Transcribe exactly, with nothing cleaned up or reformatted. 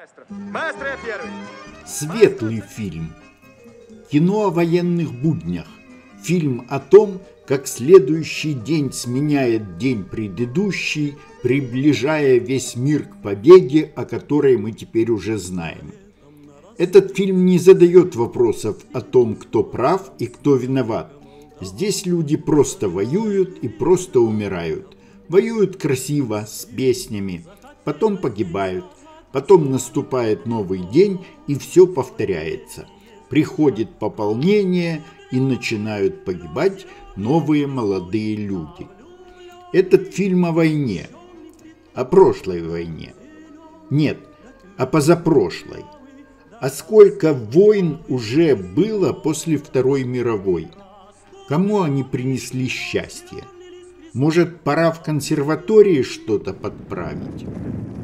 Маэстро, я первый. Светлый фильм. Кино о военных буднях. Фильм о том, как следующий день сменяет день предыдущий, приближая весь мир к победе, о которой мы теперь уже знаем. Этот фильм не задает вопросов о том, кто прав и кто виноват. Здесь люди просто воюют и просто умирают. Воюют красиво, с песнями, потом погибают, потом наступает новый день и все повторяется. Приходит пополнение и начинают погибать новые молодые люди. Этот фильм о войне, о прошлой войне. Нет, о позапрошлой. А сколько войн уже было после Второй мировой? Кому они принесли счастье? Может, пора в консерватории что-то подправить?